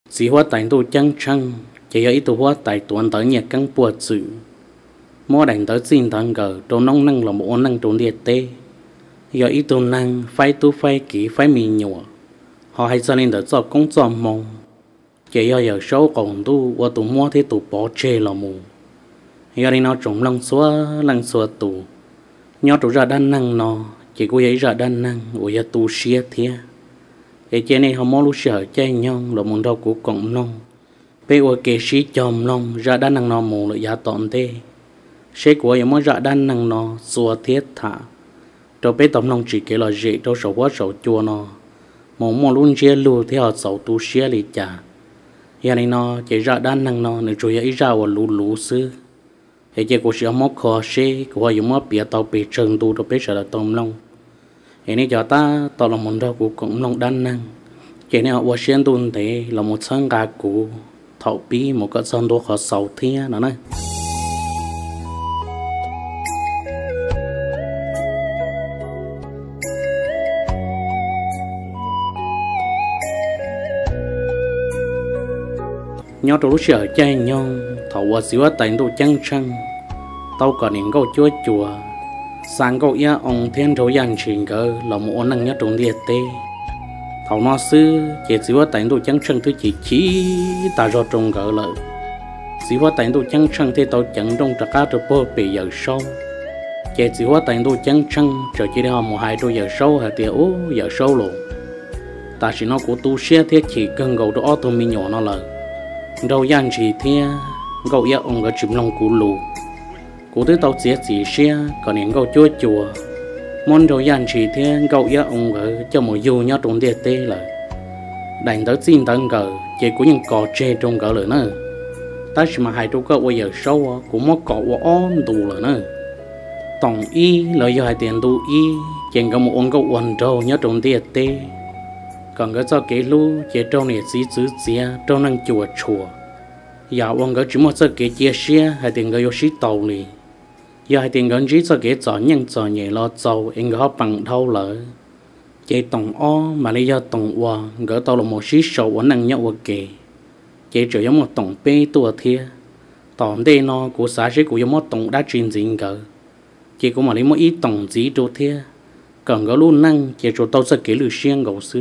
chỉ hóa tại tu chân trăng chỉ ở ít tu hóa tại tuần tới nhạc căng bùa chữ mua đánh tới xin thằng cờ đồ nông năng là một năng trốn địa tê giờ ít tu năng phải kỹ phải mì nhựa họ hay cho nên để cho công cho mong chỉ giờ số còn tu qua tu mua thế tu bỏ chê là mù giờ đi nó trồng lăng xóa tu nhớ tụ ra đan năng nó chỉ có ấy ra đan năng của giờ tu xia thế cái trên này họ mua lúc sợ chơi nhông là muốn đâu của cộng nông bây giờ cái sĩ chòm nông ra đan năng nó mù là giá tọn thế sẽ của giờ mới ra đan năng nó xua thiết thả rồi bây tổng nông chỉ cái là dễ đâu sầu quá sầu chua nó mua luôn chia luôn theo họ sầu tu xia lì chả giờ này nó chỉ ra đan năng nó nếu chủ yếu ra vào lú xứ thì chỉ có sự mất khó xe của họ mất bịa tàu bị trơn tu rồi bây giờ là tổng nông thì này cho ta tao là một đâu của cộng nông đan năng chỉ này họ qua xuyên tuần thế là một sáng gà của thầu bí một cái son đồ khó sầu thế nó này nhớ trong lúc sợ chơi nhau thầu qua xíu tại đồ trăng trăng tao còn những câu chúa chùa sang câu ya ông thiên thổ yan trình cơ là một năng nhất trong địa tê thầu nó sư chỉ xíu tại đồ trăng trăng thứ chỉ ta do trong cỡ lợi xíu tại đồ trăng trăng thì tao chẳng trong tất cả từ bờ bị giờ sâu chỉ xíu tại đồ trăng trăng chờ chỉ để họ một hai đôi giờ sâu hay tiền ô giờ sâu luôn ta chỉ nó của tu xe thiết chỉ cần gầu đó tôi mình nhỏ nó lợi đâu yan chỉ thế gầu ya ông có chìm lòng cú lù cú tới tàu xe chỉ xe còn những gầu chúa chùa món đâu yan chỉ thế gầu ya ông ở cho một du nhớ trong địa tê là đánh tới xin tận cờ chỉ của những cò tre trong cờ lợi nữa ta chỉ mà hai chú cờ bây giờ sâu cũng mất cọ ôm tù lợi nữa tổng y lợi do hai tiền tu y chỉ có một ông gầu quần trâu nhớ trong địa tê còn cái cho cái lu chỉ trong này xí chữ xía trong năng chùa giờ ông cái chỉ một số cái chia sẻ hay tiền cái xí tàu này giờ hai tiền cái chỉ cho cái chọn nhân chọn nhẹ lo giàu anh cái bằng thâu lỡ chỉ tổng o mà lấy do tổng hòa cái tàu là một xí sầu vẫn năng nhau kề chỉ chỉ giống một tổng p tua thia tổng đây nó của xã sẽ của giống một tổng đã truyền dính cái chỉ có mà lấy một ít tổng gì đồ thia còn cái luôn năng chỉ cho tàu sẽ cái lưỡi xiên gầu sư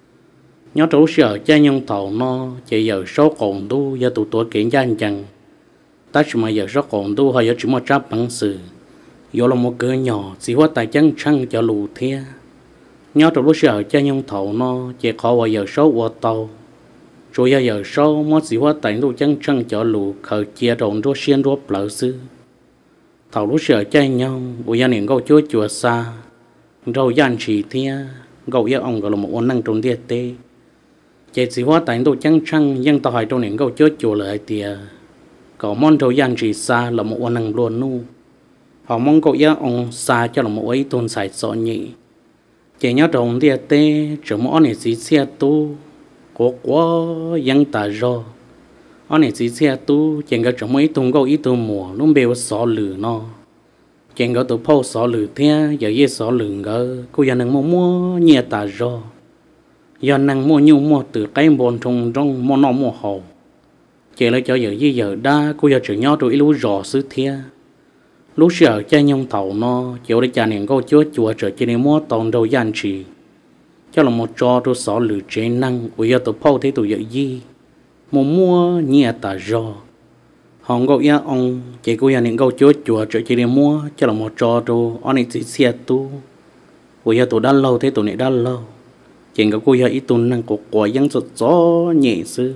nhớ chỗ sợ cha nhân thầu nó chỉ giờ số còn tu giờ tụ tuổi kiện cha anh chẳng ta chỉ mà giờ số còn tu hay giờ chỉ một tráp bằng sự giờ là một cửa nhỏ chỉ hóa tài chân trăng cho lù thia nhớ chỗ sợ cha nhân thầu nó chỉ khó vào giờ số qua tàu rồi giờ số mất chỉ hóa tài tu chân trăng cho lù khởi chia rộng rồi xiên rồi lỡ sư thầu lúc sợ cha nhân bây giờ những câu chùa xa rồi gian chỉ thia gầu ya ông gọi là một năng trong địa tê chỉ hóa tại đồ trăng trăng dân tao hỏi trong những câu chốt chùa lại thì có món đồ gian chỉ xa là một năng luôn nu họ mong cậu ya ông xa cho là một ấy tôn xài sợ nhị chỉ nhớ trong địa tê chỉ một này chỉ xe tu có quá dân ta do anh này chỉ xe tu chỉ có trong mấy tung câu ít tu mùa luôn bèo sợ lử nó chỉ có tụ phô sợ lử thế giờ ye sợ lử ngờ cô ya năng mua nhẹ ta do giờ năng mua nhiều mua từ cái bồn trồng trong mua nọ mua hậu chỉ là cho giờ đa cô giờ chỉ nhau rồi lú rò xứ thia lú sợ cha nhung thầu nó chịu để trả tiền câu chùa trở chỉ để mua tòn đầu gian chỉ cho là một trò tôi sợ lử chế năng của giờ tụ phô thế tụ giờ gì mua nhẹ ta do họ gọi ya ông chỉ cô giờ những câu chùa trở chỉ để mua cho là một trò tôi anh ấy chỉ xe tu của giờ tụ đã lâu thế tụ này đã lâu chuyện của cô giờ ít tuần năng của dân sụt gió nhẹ sư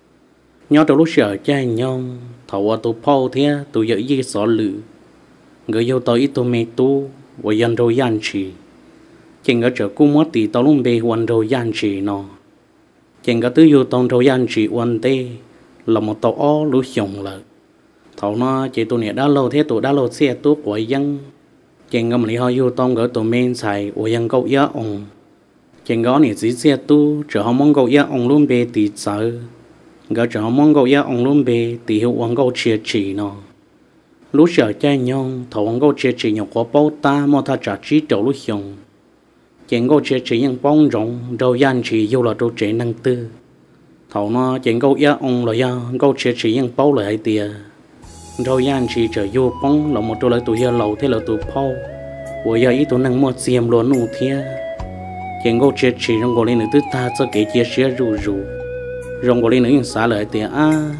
nhớ từ lúc sợ cha nhau thầu tụ phao thế tụ giờ gì sợ lử người yêu tôi ít tụ mê tu và dân rồi gian chỉ chuyện ở chỗ cô mất thì tao luôn bê hoàn rồi gian chỉ nó chuyện cái tứ yêu tông rồi gian chỉ hoàn tê là một tàu ó lú sòng lợi thầu nó chỉ tụ này đã lâu thế tụ đã lâu xe tu của dân chuyện ngầm lý họ yêu tông ở tụ men xài của dân câu giá ông chuyện đó này chỉ xe tu trở họ mong cầu ya ông luôn bê thì sợ gỡ trở họ mong cầu ya ông luôn bê thì hiệu quảng cầu chia chỉ nó lúc sợ cha nhau thầu quảng cầu chia chỉ nhau có bao ta mà ta trả trí đầu lúc xong chuyện cầu chia chỉ những bóng rộng đầu gian chỉ yêu là đầu trẻ năng tư thầu nó chuyện câu ya ông là ya câu chuyện chỉ những bao lại tiền rồi yan chỉ trở vô bóng là một đôi lời tụi ya lầu thế là tụi bao của ya ít tụi năng mua xiêm luôn nụ thia chuyện câu chuyện chỉ trong gọi lên nữa tức ta cho cái chia sẻ rủ rủ trong gọi lên nữa những xã lại tiền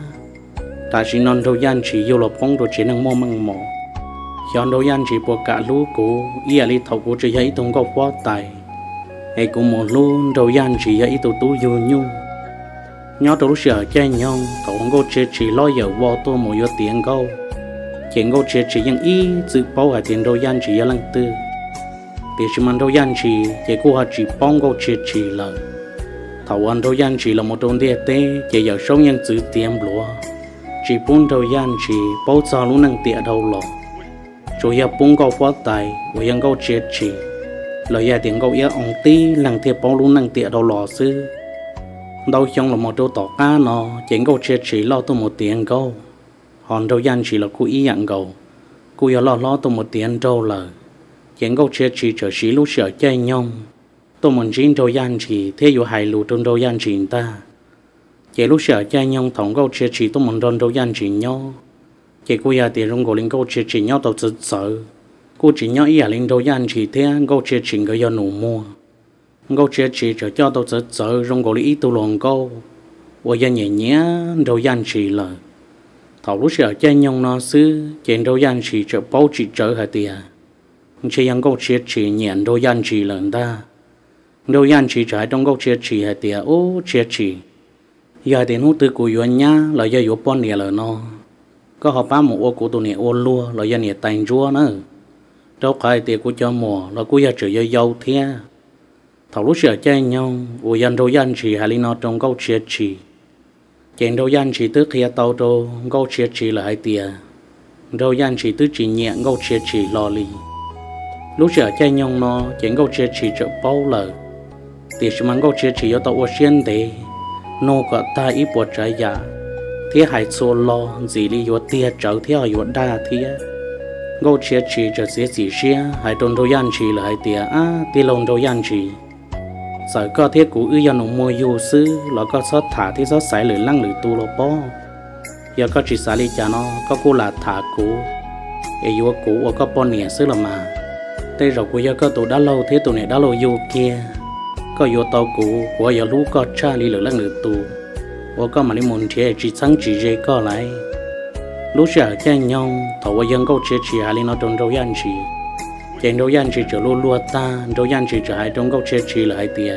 ta chỉ non rồi yan chỉ vô là bóng rồi chỉ năng mua măng mỏ chọn rồi yan chỉ buộc cả lũ cũ ia li thầu của chỉ ấy tung câu quá tài ấy cũng một luôn rồi yan chỉ ấy tụi tú vô nhung nhớ tôi lúc sợ chơi nhau cậu không có chơi chỉ lo giờ vô tôi một giờ tiền câu chuyện có chơi chỉ những ý dự báo ở tiền đâu gian chỉ lăng tư thì chỉ mang đâu gian chỉ cô họ chỉ bong có chơi chỉ là thầu anh đâu gian chỉ là một đồng địa tế chỉ giờ sống những chữ tiền lúa chỉ bốn đâu gian chỉ bao giờ luôn năng tiệt đâu lọ chủ yếu bốn câu phát tài và những câu chơi chỉ lời gia tiền câu yếu ông tí lăng thiệp bao luôn năng tiệt đâu lọ xứ đâu trong là một đôi tỏ cá nó chuyện câu chơi chỉ lo tôi một tiền câu hòn đâu gian chỉ là cô ý nhận cầu cô yếu lo tôi một tiền đâu là chuyện câu chơi chỉ trở xí lúc sợ chơi nhông tôi muốn chính đâu gian chỉ thế dù hài lù trong đâu gian chỉ ta chỉ lúc sợ chơi nhông thống câu chơi chỉ tôi muốn đòn đâu gian chỉ nhau chỉ cô yếu tiền trong cổ linh câu chơi chỉ nhau tao tự sợ cô chỉ nhau ý à linh đâu gian chỉ thế câu chơi chỉ cái do nụ mua câu chuyện chỉ cho tôi sợ trong cổ lý tôi lòng câu và dân nhẹ nhẹ đâu gian chỉ là thầu lúc sợ chơi nhông nó xứ chuyện đâu gian chỉ cho bao chỉ trở hả tiệt chỉ yang câu chuyện chỉ nhẹ đâu gian chỉ lần ta đâu gian chỉ trái trong câu chuyện chỉ hả tiệt ô chuyện chỉ giờ tiền hút từ của yuan nhá là do yuan bọn nè là nó có họ bán một ô của tôi nè ô lúa là do nè tành chúa nữa đâu phải tiền của cho mùa là của giờ trở do dâu thế thầu lúc sợ chơi nhau, ủa dân đâu dân chỉ hay nó trong câu chuyện chỉ, chuyện đâu dân chỉ tức khi tàu đâu câu chuyện chỉ là hai tia, đâu dân chỉ tức chỉ nhẹ câu chuyện chỉ lo lì, lúc sợ chơi nhau nó chuyện câu chuyện chỉ trợ bao lời, thì chỉ mang câu chuyện chỉ cho tàu xuyên để, nô cả ta ít buồn trái giả, thế hãy xô lo gì đi vô tia trở theo vô đa thế, câu chuyện chỉ trợ gì xia, hãy trong đâu dân chỉ là hai tia tia lòng đâu dân chỉ sợ có thiết của ư dân ông mua vô sư là có sót thả thì sót sải lưỡi lăng lưỡi tu lo bó giờ có chỉ xả đi cho nó có cô là thả cũ ấy vô cũ và có bọn nè sư là mà đây rồi cô giờ có tụ đã lâu thế tụ này đã lâu vô kia có vô tàu cũ của giờ lú có cha đi lưỡi lăng lưỡi tu và có mà đi muốn chế chỉ sáng chỉ dễ có lại lú sợ chơi nhau thầu và dân câu chế chỉ hay đi nó trong đâu dân chỉ chuyện đâu gian chỉ trở luôn luôn ta đâu gian chỉ trở hai trong câu chuyện chỉ là hai tia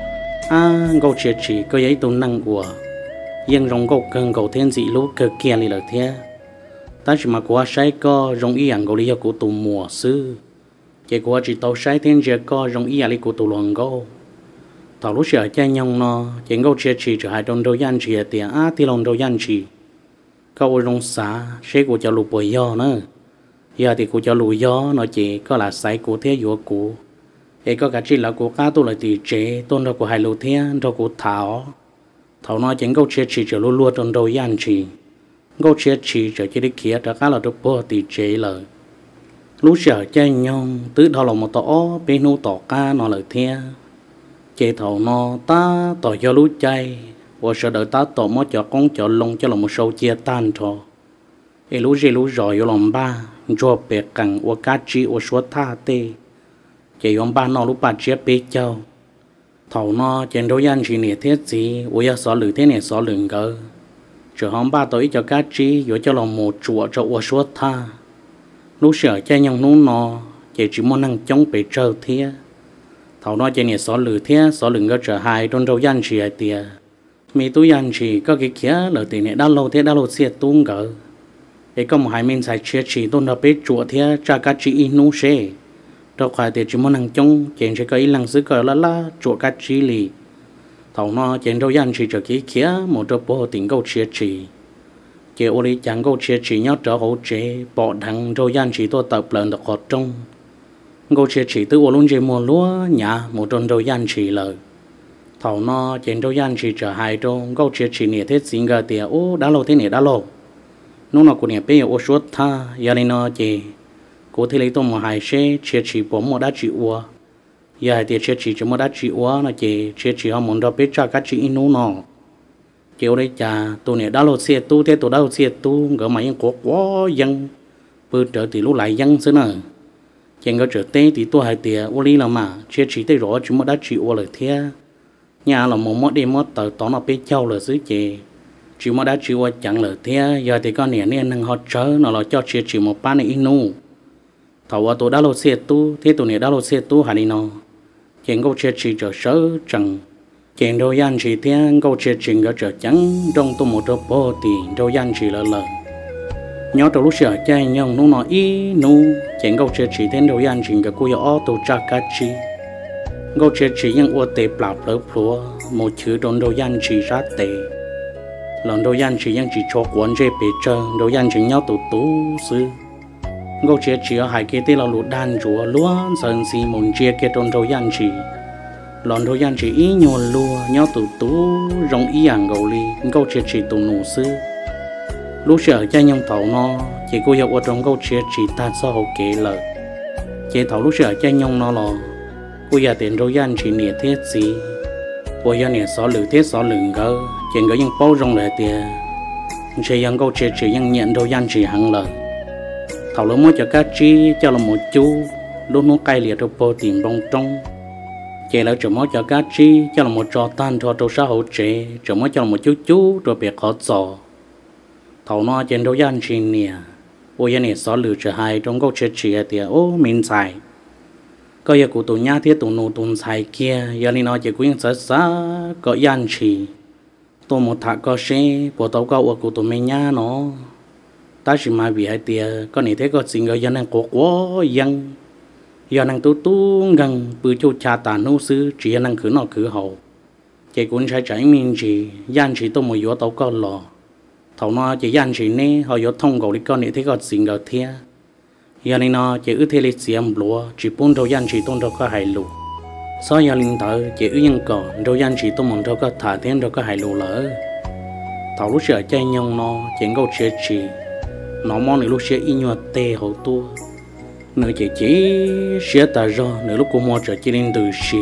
câu chuyện chỉ có giấy tôn năng của dân rong câu cần cầu thiên dị lú cơ kia đi là thế ta chỉ mà qua sai co rong ý ảnh cầu lý của tụ mùa xưa chỉ qua chỉ tàu sai thiên giờ co rong ý ảnh của tụ luồng câu tàu lúc sợ chơi nhau nó chuyện câu chuyện chỉ trở hai trong đâu gian chỉ là tia thì lòng đâu gian chỉ câu rong xả sẽ của cho lục bồi do nữa giờ thì cô cho lùi gió nó chỉ có là sai của thế dụ của ấy có cả chỉ là của cá tôi là tỷ chế tôn đó của hai lô thế đó của thảo thảo nói chính câu chuyện chỉ trở luôn luôn trong đầu gian chỉ câu chuyện chỉ trở chỉ đi kia đó cá là được bơ tỷ chế lời lúc sợ chơi nhau tứ đó là một tổ bên nu tổ cá nó lời thế chế thảo nó ta tỏ cho lú chay và sợ đợi ta tổ mót cho con cho lông cho là một sâu chia tan thôi ấy lú gì lú rồi vô lòng ba cho bè cẳng và cá chi và số tha tê chỉ ông ba nó lúc ba chia bê châu thầu nó trên đấu gian chỉ nè thiết gì và giờ xóa lử thế này xóa lửng cơ chờ ông ba tới cho cá chi và cho lòng một chuột cho và số tha lúc sợ chơi nhau nú nó chỉ muốn năng chống bể trâu thế thầu nó trên nè xóa lử thế xóa lửng cơ trở hai trong đấu gian chỉ ai tiệt mi tu gian chỉ có cái kia là tiền này đã lâu thế đã lâu xe tung cỡ ấy có một hai mình sai chia chỉ tôn hợp biết chuột thế cha cá chỉ nú xe đâu phải để chỉ muốn năng chống chuyện sẽ có ý lăng xứ cờ lá chuột cá chỉ lì thầu nó chuyện đâu gian chỉ cho cái kia một đôi bộ tình câu chia chỉ ô lý chẳng câu chia nhớ trở hỗ trợ bỏ thằng đâu gian chỉ tôi tập lần được hoạt trong câu chia chỉ từ ô luôn chỉ mua lúa nhà một đôi đâu gian chỉ lời thầu nó chuyện đâu gian chỉ trở hai trong câu chia nè thế xin gà tiền ô đã lâu thế này đã lâu nó nào của nhà bây giờ ô suốt tha giờ này nó chỉ cô thấy lấy tôi một hai xe chia chỉ bỏ một đá chỉ ua giờ thì chia chỉ cho một đá chỉ ua nó chỉ chia chỉ họ muốn đó biết cho các chị nó chiều đây cha tôi này đã lột xe tu thế tôi đã lột xe tu gỡ máy có quá dân bữa trở thì lúc lại dân xứ nào chẳng có trở tê thì tôi hay tiệt ô lý là mà chia chỉ tới rõ chúng mà đã chịu lời thế nhà là một món đi món tờ tỏ nó biết châu là xứ chị chỉ mà đã chịu chẳng lời thế giờ thì con nè nên năng họ chớ nó là cho chia chỉ một ba này inu thầu tôi đã lột xe tu thế tôi này đã lột xe tu hay đi nó chẳng có chia chỉ trở sớ chẳng chẳng đâu gian chỉ thế câu chia chỉ có trở chẳng trong tôi một đôi bò thì đâu gian chỉ là lời nhớ từ lúc xưa cha nhau nó nói ý nu chẳng câu chia chỉ thế đâu gian chỉ có cô ở tổ cha cá chi câu chia chỉ những ô tệ bạc lỡ phùa một chữ trong đâu gian chỉ ra tệ lần đâu gian chỉ những chỉ cho quán dễ bị chơi đâu gian chỉ nhau tụ tú sư câu chia chỉ ở hai cái tên là lụt đan chúa lúa sơn xì mồn chia cái trong đâu gian chỉ lần đâu gian chỉ ý nhồi lúa nhau tụ tú rong ý hàng gầu li câu chia chỉ tụ nụ sư lúc xưa cha nhung thầu nó chỉ cô hiểu ở trong câu chia chỉ ta sao hậu kể lời chỉ thầu lúc xưa cha nhung nó là cô giờ tiền đâu gian chỉ nhẹ thế gì cô giờ nhẹ xóa lử thế xóa lửng gỡ chuyện gỡ những bao rong lại tiền chỉ những câu chia chỉ những nhận đâu gian chỉ hằng lời thầu lúc mới cho các chi cho là một chú lúc nó cay liệt rồi bao tiền bông trong chỉ là chỉ mới cho các chi cho là một trò tan cho đâu xã hội trẻ chỉ mới cho là một chú rồi bị khó dò thầu nó trên đâu gian chỉ nè ôi giờ nè xóa lử trở hai trong câu chuyện chỉ thì ô mình xài có giờ cụ tụi nhá thiết tụi nô tụi xài kia giờ này nó chỉ quyến sợ sợ có gian chỉ tôi một thằng có xe bộ tàu có ở cụ tụi mình nhá nó ta chỉ mà vì hai tia có này thế cóสิ่งở dân năng có quá dân giờ năng tu gần bự châu cha ta nô sư chỉ năng cứ nó cứ hậu chỉ cũng sai trái mình chỉ gian chỉ tôi một yếu tàu có lò thầu nó chỉ gian chỉ nè họ yếu thông cầu đi con này thế cóสิ่งở thế giờ này nó chỉ ước thế lịch xiêm lúa chỉ bốn đầu gian chỉ tôn đâu có hại lù sau giờ linh thở chỉ ước nhân cỏ đầu gian chỉ tôn mong đâu có thả thêm đâu có hại lù lỡ thầu lúc xưa chơi nhông nó chỉ câu chuyện chỉ nó mong lúc xưa in nhọt tê hậu tua nơi chỉ xía ta do nơi lúc cô mua trở chỉ linh từ xì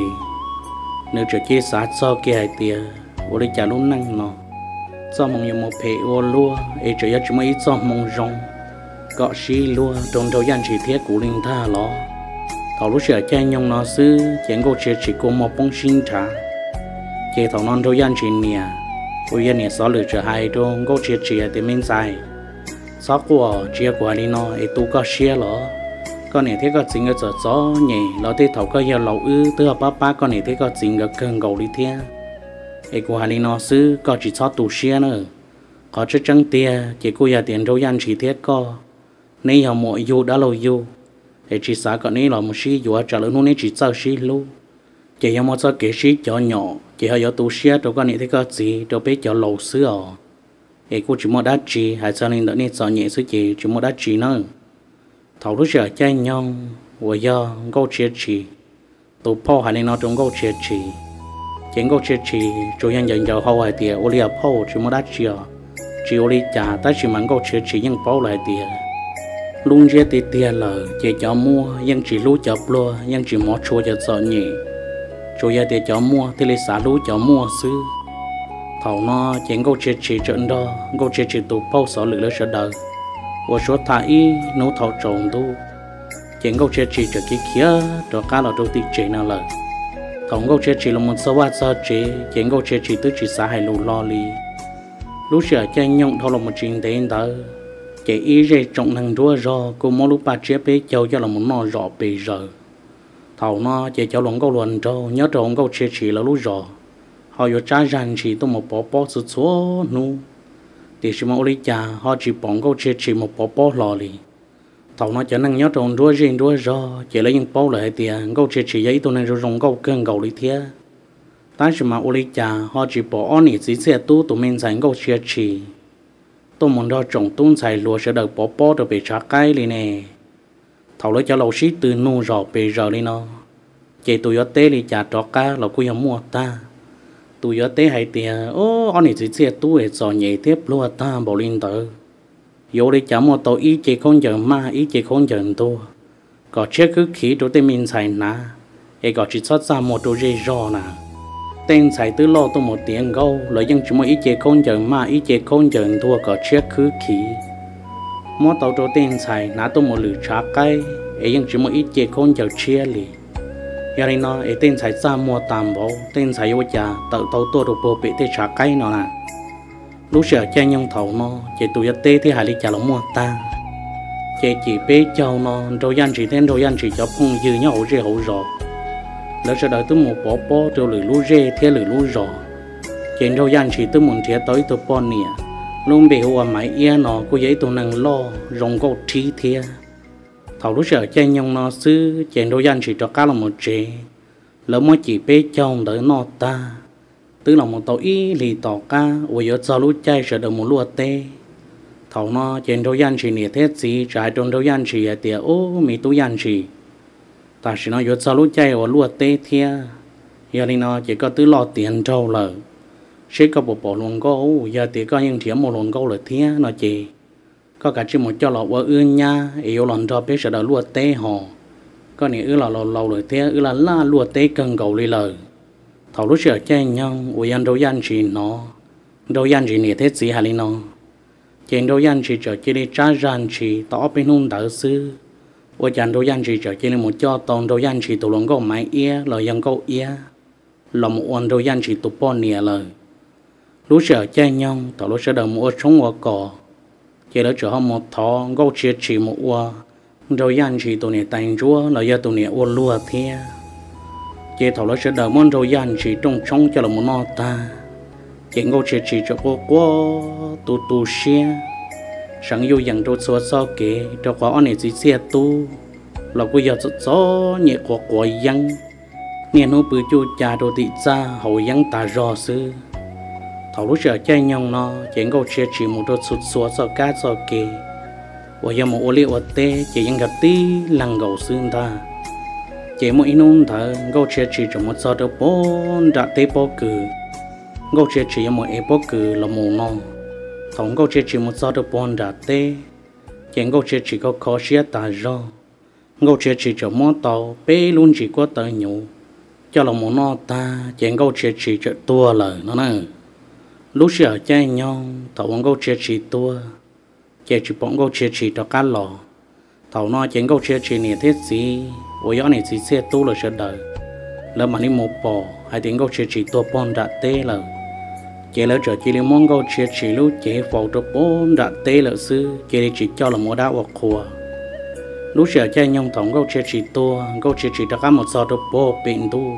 nơi trở chỉ sát sau kia hai tia vô đi trả lúc năng nó do mong nhiều một phe ô lúa ấy trở chỉ mấy do mong rong có xí lúa trong đầu gian chỉ thiết của linh tha lo thầu lúc xưa chơi nhông nó xứ chẳng có chuyện chỉ có một bông sinh trả chơi thầu non đầu gian chỉ nè bây giờ nè xóa lửa trở hai trong có chuyện chỉ thì mình xài xóa của chia của đi nó ấy tu có xía lo con này thế có chính ở chỗ gió nhẹ lo thế thầu có giờ lâu từ ba con này thế có chính ở cần cầu đi theo ấy của hai nó xứ có chỉ xóa tu xía nữa có chút trắng tia chỉ cô giờ tiền đầu gian chỉ thiết có nay họ mọi dù đã lâu dù để chỉ xã còn này là một xí dù trả lời nó chỉ sao xí luôn chỉ một số cái xí cho nhỏ chỉ họ tu xía đâu có này thế có gì đâu biết cho lâu xưa để cô chỉ một đá chỉ hay sao nên đỡ nên sợ nhẹ xứ chỉ một đá chỉ nữa thầu lúc giờ chơi nhau và giờ câu chuyện chỉ tụ po hay nên nó trong câu chuyện chỉ chuyện câu chuyện chỉ chủ nhân dần dần hậu hay tiệt ô liệp hậu chỉ một đá chỉ ô li trả ta chỉ mang câu chuyện chỉ những bao lại tiệt luôn chia tiệt là chỉ cho mua nhưng chỉ lú cho plua nhưng chỉ mót chua cho sợ nhỉ chủ nhà tiệt cho mua thì lấy xả lú cho mua xứ thầu nó chuyện câu chuyện chỉ trận đó câu chuyện chỉ tụ bao sợ lửa sợ đời và số thải nấu thầu trộn tu chuyện câu chuyện chỉ cho cái kia cho cá là đầu tiên chỉ nào là thầu câu chuyện chỉ là một số vài sao chỉ chuyện câu chuyện chỉ tới chỉ xả hay lù lo li lúc xưa chơi nhộng thầu là một chuyện đến đó chỉ ý về trọng năng đua rò cô mỗi lúc ba chế bé châu cho là một nọ rõ bề giờ thầu nó chỉ cho lòng câu luận trâu nhớ trâu câu chế chỉ là lúc rõ họ có trả rằng chỉ tôi một bỏ sự số nu thì chỉ một lý cha họ chỉ bỏ câu chế chỉ một bỏ lò li thầu nó cho năng nhớ trâu đua riêng đua rò chỉ lấy những bao lại tiền câu chế chỉ giấy tôi nên rồi rong câu cơn cầu lý thế ta chỉ mà lý cha họ chỉ bỏ anh chỉ xe tu tụi mình dành câu chế chỉ tôi muốn cho trồng tuôn xài lúa sẽ được bỏ được bị trả cái li nè thầu lấy cho lâu xí từ nô rò bị giờ li nó chị tụi ở té li trả trọ cá là cô mua ta tụi ở té hay tiền ô anh ấy chỉ xe tu để cho nhẹ tiếp luôn ta bảo linh tử vô đi trả một tàu ý chị không chờ ma ý chị không chờ tu có chiếc cứ khí đồ tên mình xài ná ấy có chỉ xuất ra một đồ dây rò nè tên xài tứ lo tôi một tiếng gâu lợi dân chỉ một ít chế con chờ mà ít chế con chờ thua có chiếc khứ khí mỗi tàu cho tên xài nã tôi một lửa trả cây ấy dân chỉ một ít chế con chờ chia lì giờ này nó ấy tên xài ra mua tạm bảo tên xài vô trà tự tàu tôi được bộ bị thế trả cây nó nè lúc sợ cha nhung thầu nó chế tụi tê thì hải lý trả lòng mua ta chế chỉ bé châu nó rồi dân chỉ thêm rồi dân chỉ cho phong dư nhau hậu rê hậu rõ lỡ sau đó tôi một bỏ bó rồi lử lú rê thế lử lú rõ trên rồi dân chỉ tôi muốn thế tới tôi bỏ nè luôn bị hoa máy ia nó cô giấy tôi năng lo rong câu trí thế thầu lúc sợ cha nhung nó xứ trên rồi dân chỉ cho cá là một chế lỡ mới chỉ bé châu đỡ nó ta tức là một tàu ý lì tàu cá ôi giờ sau lúc chạy sợ được một lúa tê thầu nó trên đâu gian chỉ nè thế gì trái trong đâu gian chỉ à tiệt ô mi tu gian chỉ ta chỉ nói giờ sau lúc chạy ở lúa tê thia giờ đi nó chỉ có tứ lo tiền trâu lợ sẽ có bộ bộ luôn câu giờ tiệt có những thiểm một luôn câu là thia nó chỉ có cả chỉ một cho lọ vợ ương nha yêu lần cho biết sợ được lúa tê họ có nè ư là lâu rồi thia ư là la lúa tê cần cầu đi lời thầu lúc sợ chạy nhau ôi anh đâu gian chỉ nó đâu gian chỉ nè thế gì hà li nó trên đâu gian chỉ chờ chỉ đi trả gian chỉ tỏ bên hông đỡ sư ôi chẳng đâu gian chỉ chờ chỉ đi một cho tông đâu gian chỉ tụ lòng câu máy ia lời dân câu ia là một con đâu gian chỉ tụ po nè lời lúc sợ chạy nhau thầu lúc sợ đợi một sống ở cỏ chỉ đỡ chờ họ một thọ câu chỉ một qua đâu gian chỉ tụ nè tay chúa lời gia tụ nè ô lúa thia chỉ thầu lúc sợ đợi món đâu gian chỉ trong sống cho là một no ta chỉ ngô chỉ cho cô tu xe sáng yêu dành cho số sao kể cho có anh ấy chỉ xe tu là cô giờ gió nhẹ của dân nghe nó bự chu cha đồ thị ra hậu dân ta rõ sư thầu lúc giờ chơi nhau nó chỉ ngô chỉ một đôi số sao cá sao kể và giờ một ô liu ở tê chỉ dân gặp tí lăng gầu xương ta chỉ một ít nôn thở ngô chỉ cho một sao đồ bốn đã tê bó cử ngô chỉ một ép bó cử là mù non thằng ngô chỉ một sao đồ bốn đã tê chỉ ngô chỉ có khó xía ta rõ ngô chỉ cho món tàu bé luôn chỉ có tới nhủ cho là mù non ta chỉ ngô chỉ cho tua lời nó nè lúc giờ chơi nhau thằng ngô chỉ tua chỉ bọn ngô chỉ cho cá lò thằng nó chỉ ngô chỉ nè thế gì ôi anh này chỉ xe tu là sợ đời lỡ mà đi một bò hay tiếng ngô chỉ tua bốn đã tê lời chỉ lỡ chờ chỉ đi món ngô chỉ lúc chỉ vào cho bốn đã tê lỡ sư chỉ cho là một đá hoặc khua lúc giờ chơi nhau thằng ngô chỉ cho cá một sao cho bò bệnh tu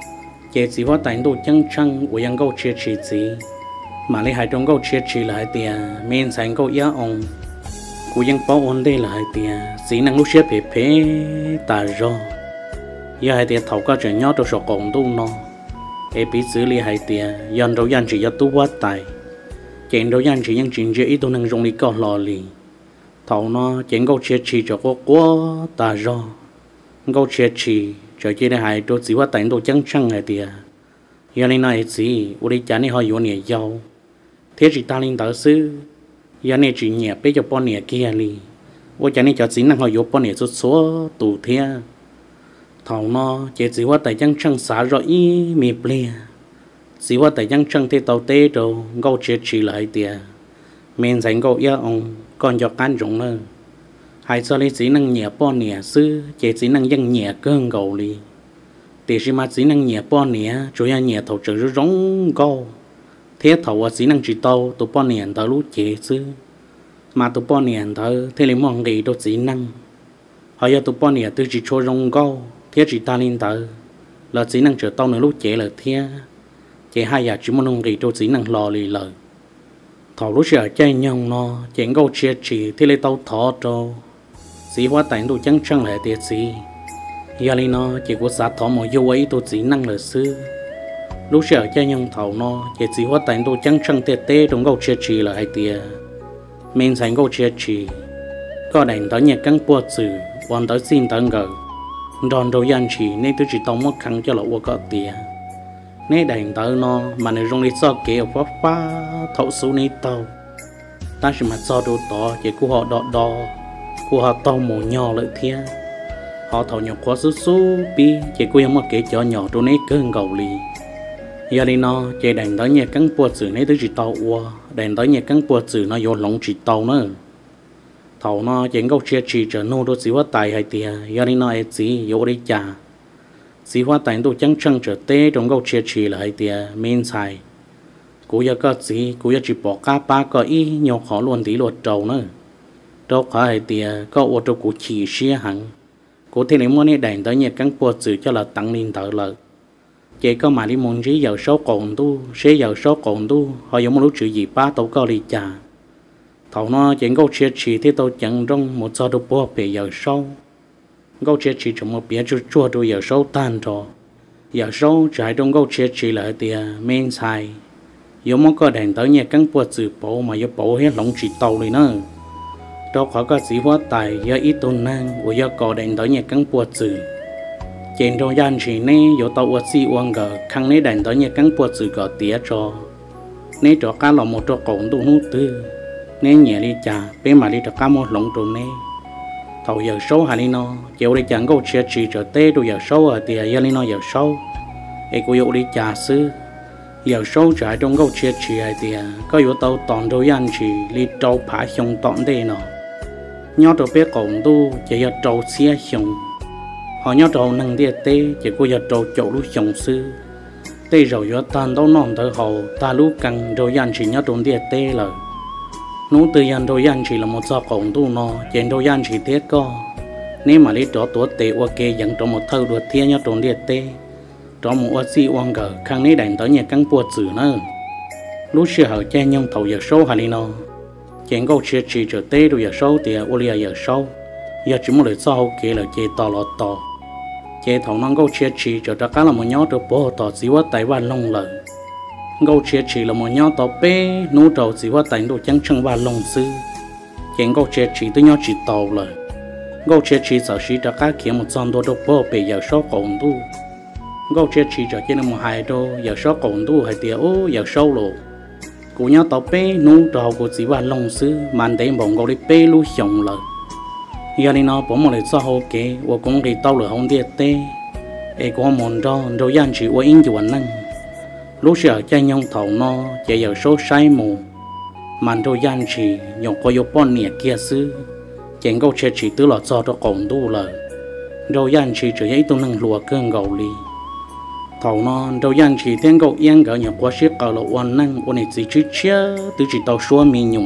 chỉ hóa thành tu chân của những ngô chỉ gì mà lấy hai trong ngô chỉ là hai tiền men thành ngô giá ông của những bao ổn đây là hai tiền chỉ năng lúc xếp phê ta rồi giờ hai tiền thầu có chuyện nhỏ cho sọ còn tu nó để bị xử lý hai tiền dân đâu dân chỉ cho tu quá tài chuyện đâu dân chỉ những chuyện dễ tu năng dùng đi có lò lì thầu nó chuyện ngô chỉ cho có quá ta rồi ngô chỉ cho chỉ để hai đồ chỉ hóa thành đồ chân hai tiền giờ này nói gì u đi trả này họ vô nhẹ giàu thế chỉ ta linh đạo sư giờ này chỉ nhẹ bây giờ bọn nhẹ kia li u trả này cho chính năng họ vô bọn nhẹ số tủ thế thầu nó chỉ hóa tại chân xả rồi ý mì bia chỉ hóa tại chân thế tàu tê rồi ngô chỉ lại tiền mình dành ngô ya ông còn cho can rộng nữa hai sao lấy chỉ năng nhẹ bọn nhẹ sư chỉ năng dân nhẹ cơn gầu li thì chỉ mà chỉ năng nhẹ bao nhẹ chủ yếu nhẹ thầu trợ rong câu thế thầu chỉ năng chỉ tàu tụ bao nhẹ tàu lú chế chứ mà tụ bao nhẹ tàu thế là mong gì đó chỉ năng họ giờ tụ bao nhẹ từ chỉ cho rong câu thế chỉ ta lên tàu là chỉ năng trợ tàu nữa lú chế là thế chế hai giờ chỉ mong gì đó chỉ năng lò lì lời thầu lú sẽ chơi nhau nó chén câu chia chỉ thế là tàu thọ trâu chỉ hóa thành đồ chân lại tiệt gì giờ này nó chỉ có sát thọ một dấu ấy tôi chỉ năng là sư lúc sợ cho nhân thầu nó chỉ hóa thành tôi chân tê trong câu chia chỉ là hai tia mình thành câu chia chỉ có đèn tới nhạc căng bùa chữ còn tới xin tới ngờ đòn đầu gian chỉ nên tôi chỉ tao mất khăn cho là có tia nên đèn tới nó mà nếu dùng đi so kể ở phá thấu số này tao ta chỉ mà so đồ to chỉ của họ đọ của họ tao một nhỏ lợi thiên họ thầu nhỏ quá số bi chỉ có một cái chó nhỏ trong ấy cơn gầu lì giờ đi nó chơi đèn tới nhà cắn bùa chữ này tới chỉ tàu ua đèn tới nhà cắn bùa chữ nó vô lỏng chỉ tàu nữa thầu nó chơi câu chia chỉ trở nô đôi xí hóa tài hay tiề giờ đi nó ấy gì vô đi trả xí hóa tài tôi chẳng chăng trở tê trong câu chia chỉ là hay tiề men xài cú giờ có gì cú giờ chỉ bỏ cá ba có ý nhiều khó luôn tí luật trâu nữa đâu có hay tiề có ô tô cú chỉ xia hẳn cú thế này muốn đi đèn tới nhà cắn bùa chữ cho là tăng lên thợ lợi chỉ có mà đi muốn gì giàu số còn tu sẽ giàu số còn tu họ giống một lúc chữ gì ba tàu cao đi trả thầu nó chỉ câu chuyện chỉ thì tàu chẳng trong một sao đâu bỏ về giàu số câu chuyện chỉ trong một bé chua đôi giàu số tan rồi giàu số trái trong câu chuyện chỉ là tiền men xài giống một cái đèn tới nhà cắn bùa chữ bộ mà do bộ hết lỏng chỉ tàu này nữa đó khỏi có gì hóa tài do ít tôn năng của do có đèn tới nhà cắn bùa chữ trên trong gian chỉ nè có tàu oxy uang gờ khăng nè đèn tới nhà cắn bùa chữ gờ tía cho nè cho cá là một cho cổng tu nút tư nè nhẹ đi chả bé mà đi cho cá một lồng trồn nè thầu giờ số hà đi nó chiều đi chẳng có chuyện chỉ cho tê đồ giờ số ở tía giờ đi nó giờ số ấy cô yêu đi chả xứ giờ số trái trong câu chuyện chỉ ở tía có yếu tàu toàn đồ gian chỉ đi trâu phá xong toàn đây nó nhớ cho bé cổng tu chỉ giờ trâu xe xong họ nhớ trâu năng địa tê chỉ cô giờ trâu chỗ lúc xong sư tê rồi gió tan đâu non tới hậu ta lúc căng rồi gian chỉ nhớ trốn địa tê là nú từ gian rồi gian chỉ là một sao cổng tu nó trên rồi gian chỉ thế co nếu mà lấy đó tuổi tê ok dẫn trong một thâu đuổi thiên nhớ trốn địa tê trong một oxy uang gờ khang ní đèn tới nhà cắn bùa chữ nữa lúc xưa họ che nhung thầu giờ số hà đi nó trên câu chuyện chỉ cho tê rồi giờ số thì olia giờ số giờ chỉ một lời sau kia là chơi to lọt to chế thầu năng câu chia chỉ cho tất cả là một nhóm được bố tỏ chỉ hóa tại văn long lợi câu chia chỉ là một nhóm tỏ bé nô trầu chỉ hóa tại đồ trắng trăng văn long sư trên câu chia chỉ tới nhóm chỉ tàu lợi câu chia chỉ sở sĩ tất cả kia một trăm đô được bố về giờ số còn tu câu chia chỉ cho trên một hai đô giờ số còn tu hay tiền ô giờ sâu lộ của nhóm tỏ bé nô trầu của chỉ văn long sư màn đến vòng câu đi bé lu sống lợi giờ này nó bỏ một lời sau hậu kế và cũng đi tàu lửa không địa tê ấy có món rồi gian chỉ với in chuẩn năng lúc sợ cha nhông thầu nó chạy giờ số sai mù màn rồi gian chỉ nhọc có yếu bọn nhẹ kia xứ chén câu chuyện chỉ tứ lọt cho cổng tu lời rồi gian chỉ chỉ ấy tu năng lùa cơn gầu lì thầu nó rồi gian chỉ tiếng câu yên gỡ nhọc quá xếp ở lộ quan năng quan này chỉ chia từ chỉ tàu xua mi nhung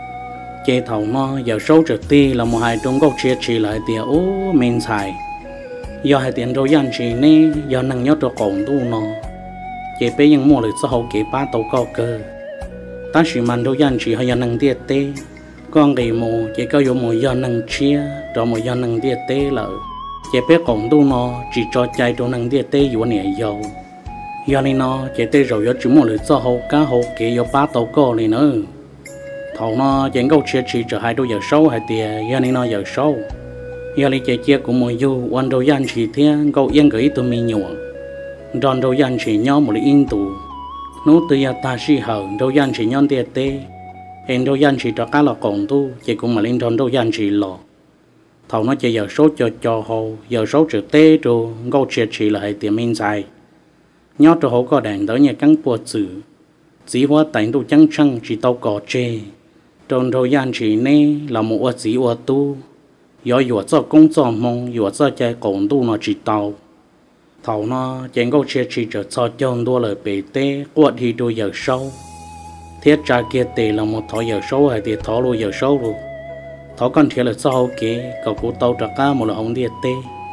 chế thầu nó giờ số trực ti là một hai trong câu chuyện chỉ lại tiền ô men xài do hai tiền rồi gian chỉ nè do năng nhớ cho cổng tu nó chế béยังmua được sau hậu kế ba tàu cao cơ ta chỉ mang rồi gian chỉ hay năng tiệt tê con cái mồ chế có dùng một do năng chia cho một do năng tiệt tê lợ chế bé cổng tu nó chỉ cho chạy cho năng tiệt tê vô nhẹ dầu do này nó chế tê rồi do chỉ mua được sau hậu cá hậu kế do ba tàu cao này nữa thầu nó chẳng câu chuyện chỉ cho hai đôi giờ sâu hai tiền giờ này nó giờ sâu giờ này chơi chia của mọi du quan đầu gian chỉ thiên câu yên gửi tụi mình nhủ đòn đầu gian chỉ nhau một in tù nốt từ giờ ta chỉ hở đầu gian chỉ nhau tiền tê hiện đầu gian chỉ cho cá lò còn tu chỉ cũng mà lên đòn đầu gian chỉ lò thầu nó chơi giờ số cho hồ giờ số trừ tê rồi câu chuyện chỉ là hai tiền minh dài nhớ cho hồ có đèn tới nhà cắn bùa chữ chỉ hóa tánh tu trắng trăng chỉ tàu cỏ chê trong thời gian chỉ nè là một ở chỉ ở tu do yếu cho công cho mong yếu cho chạy cổng tu nó chỉ tàu thầu nó chẳng có chuyện chỉ cho chọn đua lời bể tê quật thì đôi giờ sâu thiết tra kia tê là một thọ giờ sâu hay thì thọ luôn giờ sâu luôn thọ con thiệt là sau kia cậu cụ tàu trả cá một là ông điệt tê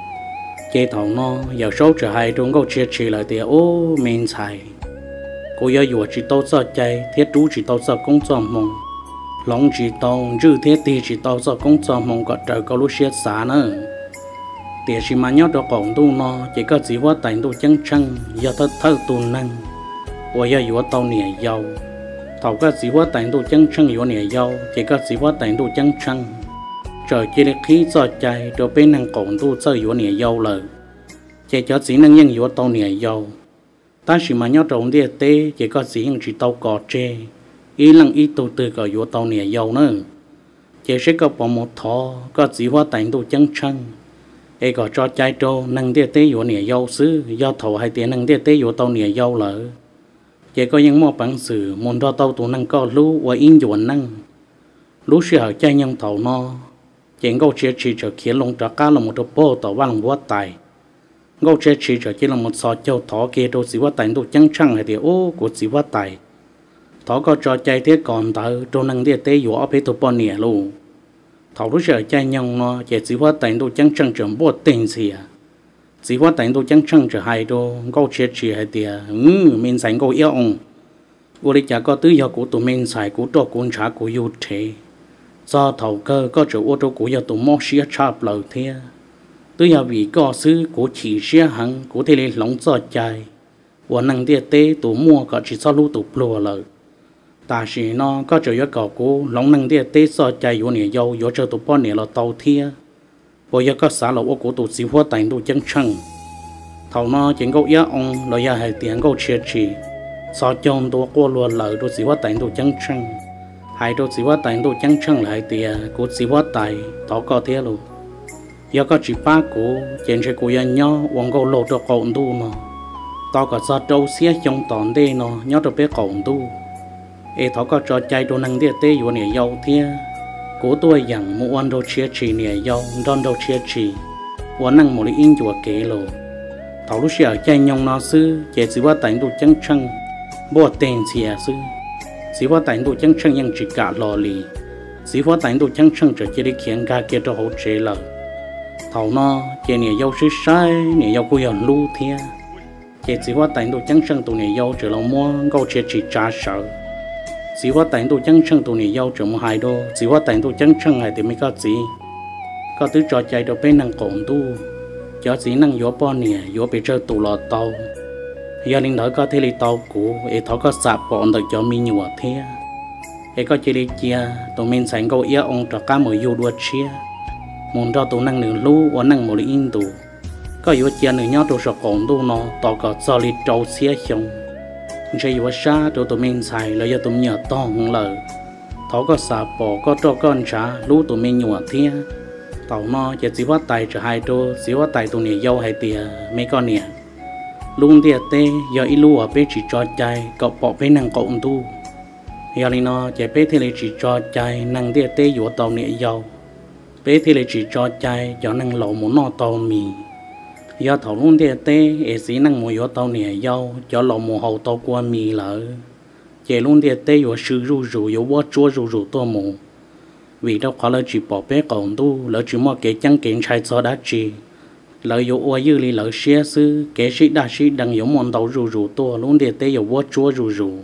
chế thầu nó giờ sâu trở hai trong có chuyện chỉ là thì ô men xài cô giờ yếu chỉ tàu cho chạy thiết chú chỉ tàu cho công cho mong lòng chỉ tàu dư thế thì chỉ tàu cho công cho mong có trời có lúc xếp xả nữa tiền chỉ mà nhớ được cổng tu nó chỉ có chỉ hóa thành tu chân chân giờ thơ thơ tu năng và giờ yếu tàu nhẹ dầu thầu có chỉ hóa thành tu chân chân yếu nhẹ dầu chỉ có chỉ hóa thành tu chân chân trời chỉ để khí cho chạy rồi bên năng cổng tu chơi yếu nhẹ dầu lời chỉ cho chỉ năng nhân yếu tàu nhẹ dầu ta chỉ mà nhớ trộn địa tê chỉ có chỉ những chỉ tàu cỏ tre ý lăng ý tu từ có yếu tàu nhẹ dầu nữa chỉ sẽ có bỏ một thọ có chỉ hóa thành tu chân chân ấy có cho trái trâu năng địa tế yếu nhẹ dầu xứ do thầu hai tiền năng địa tế yếu tàu nhẹ dầu lỡ chỉ có những món bằng sự muốn cho tàu tụ năng có lú và in chuẩn năng lú sẽ ở chơi nhung thầu no chỉ câu chuyện chỉ cho khiến lông trả cá là một đôi bò tàu vang quá tài câu chuyện chỉ cho chỉ là một sọ châu thỏ kia đâu chỉ quá tài đâu trắng trắng hay thì ô của chỉ quá tài thỏ có trò chơi thế còn tờ đâu năng địa tế dọa bé tụ bò nè luôn thầu lú sẽ ở chơi nhung nó chỉ quá tài đâu trắng trắng chuẩn bò tiền gì à chỉ quá tài đâu trắng trắng chỉ hay đâu câu chuyện chỉ hay thì mình sành câu yêu ông vô đi chả có tứ giờ của tụi mình xài của trò cuốn trả của yêu thế do thầu cơ có chỗ ô tô của giờ tụi mò xía chạp lầu thế tứ giờ vì có sứ của chỉ xía hằng của thế này lỏng gió chạy và năng địa tế tụi mua có chỉ sau lũ tụi plua lầu ta chỉ nó có chỗ giờ có của lỏng năng địa tế gió chạy vô nè dâu vô cho tụi bọn nè là tàu thế bây giờ có xã lầu của tụi xí hoa thành tụi chân chân thầu nó chỉ có ý ông là giờ hay tiền có chia chỉ sao chồng tôi qua luôn lời tôi chỉ hóa tài tôi chân chân hai tôi chỉ hóa tài tôi chân chân lại tiền của chỉ hóa tài đó có thế luôn giờ có chỉ ba của trên xe của nhà nhau uống câu lột cho cậu tu mà tao có sao trâu xía trong toàn đây nó nhớ được bé cậu tu ê thọ có trò chơi đồ năng địa tê vô nè dâu thế của tôi rằng một anh đồ chia chỉ nè dâu đòn đồ chia chỉ uống năng một in chùa kể luôn thầu lúc xưa chơi nhông nó sư chỉ hóa tài tôi chân chân bỏ tiền xìa sư chỉ hóa tài tôi chân chân ยัง chỉ cả lò lì chỉ hóa tài tôi chân chân chỉ để khiến cả kia cho hỗ trợ là thầu nó chỉ nè dâu sư sai nè dâu cô dọn lưu thia chỉ hóa tài tôi chân chân tôi nè dâu chỉ là mua câu chuyện chỉ trả sợ chỉ hóa tài tôi chân chân tôi nè dâu chỉ mua hai đô chỉ hóa tài tôi chân chân hai thì mới có gì có thứ trò chơi đồ bên năng cổng tu cho chỉ năng gió bao nè gió bị chơi tụ lò tàu gia đình đó có thể đi tàu cũ ấy thọ có sạp bọn được cho mình nhiều thế ấy có chỉ đi chia tụi mình sành câu ý ông cho cá mới vô đua chia muốn cho tụi năng nửa lú và năng một in tụ có vô chia nửa nhau tụi sọc cổng tụ nó tàu có cho đi trâu xía xong chơi vô xa tụi mình xài là do tụi nhờ to hơn lời thọ có sạp bỏ có cho con trả lú tụi mình nhiều thế tàu nó chỉ hóa tài cho hai đô chỉ hóa tài tụi này dâu hay tiền mấy con nè luôn địa tê giờ ít lúa ở bên chỉ cho chạy cậu bỏ bên năng cộng tu giờ này nó chạy bên thì lại chỉ cho chạy năng địa tê vừa tàu nè dâu bên thì lại chỉ cho chạy cho năng lẩu muốn nó tàu mì giờ thầu luôn địa tê ấy xí năng mua vừa tàu nè dâu cho lẩu mua hậu tàu qua mì lỡ chạy luôn địa tê vừa sư ru ru vừa vót chua ru ru to mù vì đâu có là chỉ bỏ bên cộng tu lỡ chỉ mua cái trắng kiện chạy cho đá chi lợi dụng ở dưới lợi xe sư kẻ sĩ đa sĩ đang dùng món tàu rù rù to luôn để tế dùng vót chúa rù rù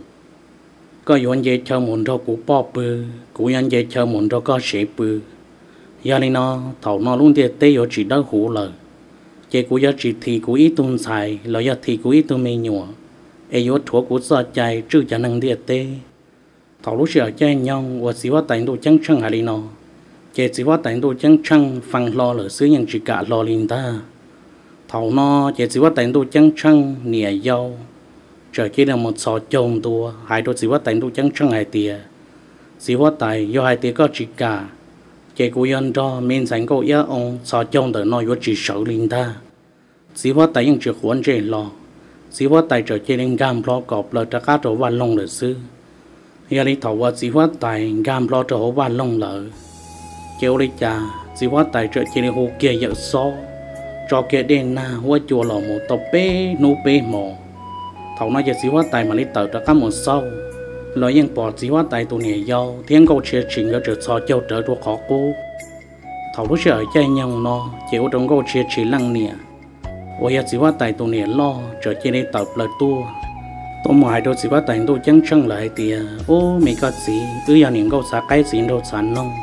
có dùng dễ chờ món rau của bò bự cũng dùng dễ chờ món rau có sẹp bự giờ này nó thầu nó luôn để tế dùng chỉ đỡ hủ lợi chỉ của giờ chỉ thì của ít tuần xài lợi giờ thì của ít tuần mê nhọ ai dùng thuốc của sợ chạy chứ cho năng để tế thầu lúc giờ chơi nhau và xí hóa tài đồ trắng trắng hay nó chỉ hóa tài đồ trắng trắng phăng lo lợi xứ nhưng chỉ cả lo linh ta thầu nó chỉ hóa tài đồ trắng trắng nè dâu trở chỉ là một sọ chồng tua hai đồ chỉ hóa tài đồ trắng trắng hai tia chỉ hóa tài do hai tia có chỉ cả chỉ của dân cho mình sành câu ý ông sọ chồng từ nói vô chỉ sợ linh ta chỉ hóa tài nhưng chỉ khuẩn chế lo chỉ hóa tài trở chỉ lên gam lo cọp lời trả cá trổ van lông lợi xứ giờ đi thầu và chỉ hóa tài gam lo trổ van lông lợi chiều đi cha chỉ hóa tài trợ chỉ hồ kia giờ so cho kia đen na hóa chùa lò một tàu bé nô bé mò thầu nói giờ chỉ hóa tài mà đi tàu cho các một sau nói những bỏ chỉ hóa tài tụ nhẹ dâu thiên câu chia chỉnh ở chỗ so châu trở cho khó cố thầu lúc giờ chơi nhau nó chịu trong câu chia chỉ lăng nè ôi giờ chỉ hóa tài tụ nhẹ lo trở chỉ đi tàu lời tua tôi ngoài đâu chỉ hóa tài tôi chẳng chẳng lại thì ô mình có gì cứ giờ những câu xã cái gì đâu sản nông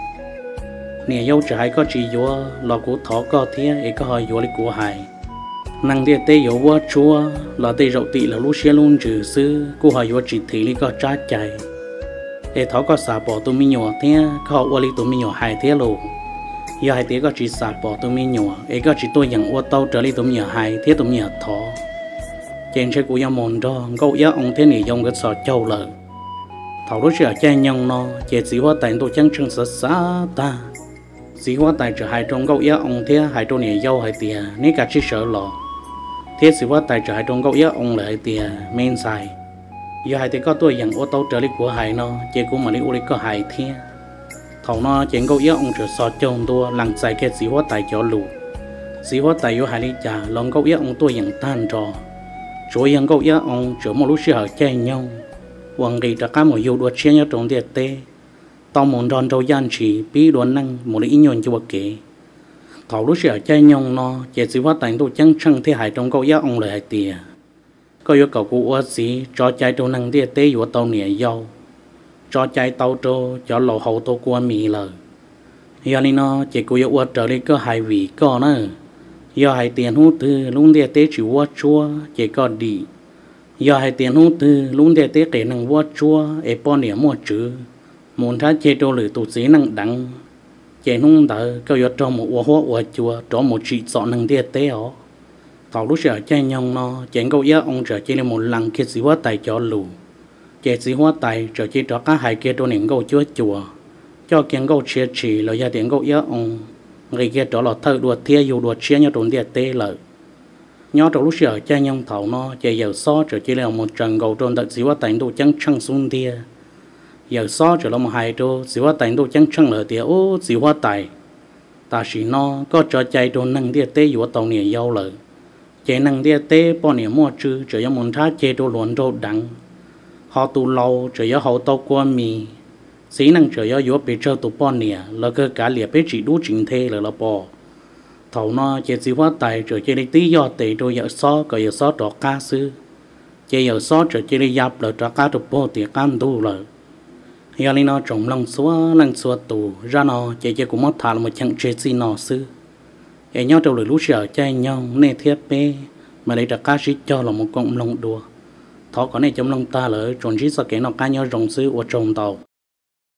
nè dâu trái có chỉ vô lò của thỏ có thế ấy có hỏi vô lấy của hải năng địa tê dấu vô chúa lò tê rậu tị là lúc xe luôn trừ sư cô hỏi vô chỉ thị lý có trái chạy ấy thỏ có xả bỏ tôi mi nhỏ thế có họ vô lấy tôi mi nhỏ hai thế lộ giờ hai thế có chỉ xả bỏ tôi mi nhỏ ấy có chỉ tôi nhận vô tàu trở lấy tôi mi nhỏ hai thế tôi mi nhỏ thỏ trên xe của nhà mòn đó câu giá ông thế này dùng cái sọ châu lợ thầu lúc giờ chơi nhông nó chỉ hóa tài tôi chẳng chừng sợ xa ta chỉ hóa tài trở hai trong câu giá ông thế hai trong này dâu hai tiền nếu cả chỉ sợ lọ thế chỉ hóa tài trở hai trong câu giá ông lại tiền men xài giờ hai thì có tôi rằng ô tô trở đi của hai nó chỉ cũng mà đi ô đi có hai thiên thầu nó chỉ có yếu ông trở so chồng tôi lằng sai cái gì hóa tài cho lù gì hóa tài yếu hai đi trả lòng có yếu ông tôi rằng tan trò rồi rằng có yếu ông trở một lúc xưa chơi nhau hoàng kỳ đã có một yêu đua chia nhau trong địa tê tao muốn đòn đầu gian chỉ bí đoán năng một ít nhon cho kỹ thầu lúc xưa chơi nhau nó chỉ gì hóa tài tôi chẳng chẳng thế hai trong có yếu ông lại hai tiền có yêu cầu của ua sĩ cho chạy trong năng địa tế của tàu nhẹ dâu cho chạy tàu cho lầu hậu tàu qua mì lờ giờ này nó chỉ có yêu ua trở đi có hai vị có nữa giờ hai tiền hút từ luôn địa tế chỉ ua chua chỉ có đi giờ hai tiền hút từ luôn địa tế kể năng ua chua e po nhẹ mua chữ muốn thắt chế đồ lử tụ sĩ năng đắng chế nung đỡ có yêu cho một ua hoa ua chua cho một chị chọn năng địa tế ó tàu lúc sợ chơi nhau nó chén câu giá ông trở chơi lên một lần kia xí hóa tài cho lù chơi xí hóa tài trở chơi cho các hai kia đôi nền câu chúa chùa cho kiến câu chia chỉ là gia đình câu giá ông người kia đó là thợ đùa thia dù đùa chia nhau trốn địa tê lợi nhớ tàu lúc sợ chơi nhau thầu nó chơi giờ so trở chơi lên một trận cầu trốn tận xí hóa tài đồ trắng trăng xuống thia giờ so trở là một hai đô xí hóa tài đồ trắng trăng lợi tiệt ô xí hóa tài ta chỉ nó có trò chơi trốn năng địa tê dù tàu nhẹ dâu lợi chế năng địa tế bọn niệm mua chữ chỉ có muốn thắt chế đồ luận đồ đắng họ tu lâu chỉ có hậu tàu qua mì xí năng chỉ có yếu bị trâu tu bọn niệm là cơ cả liệt bị chỉ đủ chính thế là bỏ thầu nó chế xí hóa tài chỉ chế đi tí do tệ đồ giờ xó có giờ xó trọ cá sư chế giờ xó chỉ chế đi giáp là trọ cá đồ bỏ tiệt can tu là giờ này nó trồng lăng xua tù ra nó chế cũng mất thà là một chẳng chế xí nó sư em nhau trong lời lúc sợ chơi nhau nên thiết bé mà lấy đặc cá sĩ cho là một con lông đùa thọ có này trong lông ta lỡ tròn chỉ sao cái nó cá nhau rồng sư ở trong tàu